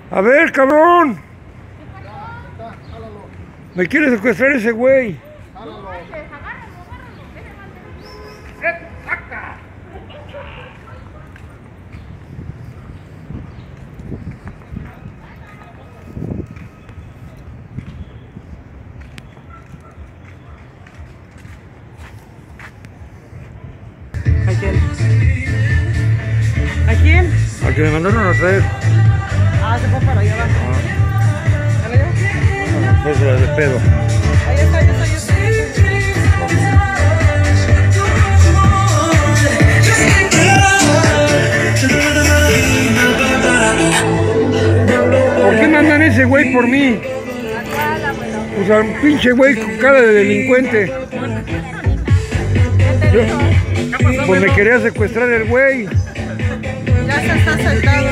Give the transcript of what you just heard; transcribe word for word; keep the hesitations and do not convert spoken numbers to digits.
A ver, cabrón. Me quiere secuestrar ese güey. ¿A quién? ¿A quién? Al que me mandaron a traer. Ah, se fue para allá abajo. Ah. ¿Ya lo llevo? Ah, pues de pedo. Ahí está, ahí está, ahí está. ¿Por qué mandan ese güey por mí? O sea, un pinche güey con cara de delincuente. Yo, pues me quería secuestrar el güey. Ya se está sentado.